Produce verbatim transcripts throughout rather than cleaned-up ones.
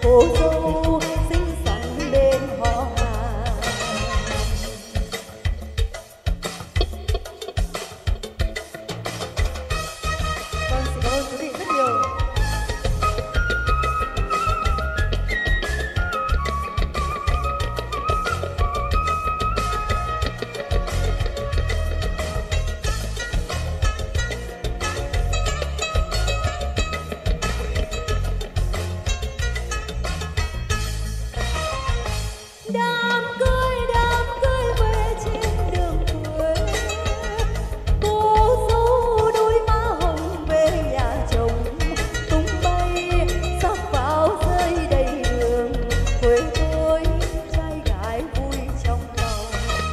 cô dâu xinh xắn bên họ hàng. Vâng, xin cảm ơn quý vị rất nhiều. Đám cưới đám cưới về trên đường quê, cô dâu đôi má hồng về nhà chồng, tung bay sắc pháo rơi đầy đường, quê tôi trai gái vui trong lòng.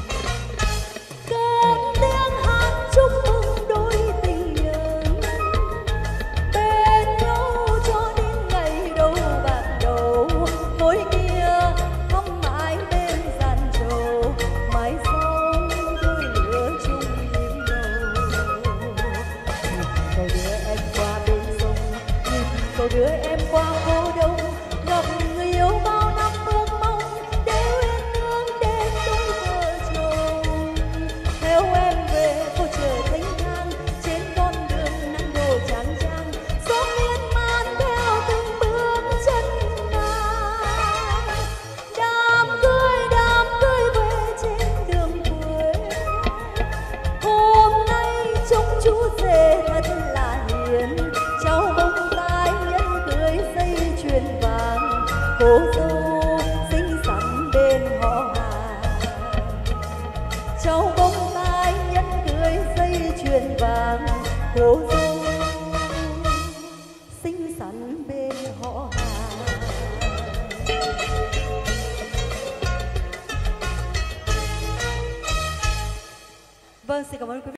Cất tiếng hát chúc mừng đôi tình nhân bên nhau cho đến ngày đầu bạc đầu, mối kia hâm mãi bên gian trầu, mái sông đôi lứa chung nhịp đầu. Cầu đưa em qua bên sông, nhìn cầu đưa em qua phố đông, gặp người yêu bao năm ước mong để uyên ương đến đôi vợ chồng. Theo em về cô chờ thanh thang trên con đường nắng đổ chang chang, gió miên man theo từng bước chân nàng. Đám cưới đám cưới về trên đường quê, hôm nay trông chú rể thật là hiền, cháu bông tai nhẫn cưới dây chuyền vàng, cô dâu xinh xắn bên họ hàng. Cháu bông tai nhẫn cưới dây chuyền vàng, cô dâu xinh xắn bên họ hàng. Vâng, xin cảm ơn quý vị.